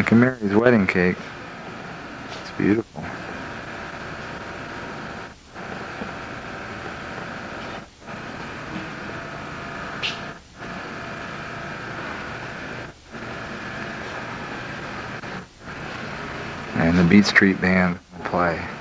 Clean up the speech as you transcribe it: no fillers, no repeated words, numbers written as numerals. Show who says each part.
Speaker 1: Look at Mary's wedding cake. It's beautiful. And the Beatstreet band will play.